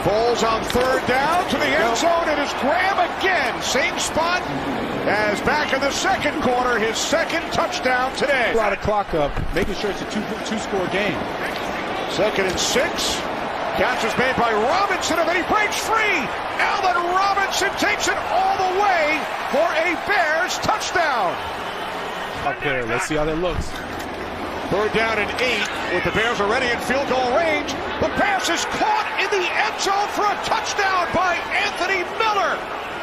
Foles on third down to the end zone. It is Graham again. Same spot as back in the second quarter. His second touchdown today. A lot of clock up, making sure it's a two-score game. 2nd and 6. Catch is made by Robinson, and then he breaks free. Allen Robinson takes it all the way for a Bears touchdown. Up there, let's see how that looks. 3rd down and 8 with the Bears already in field goal range. The pass is caught in the end zone for a touchdown by Anthony Miller.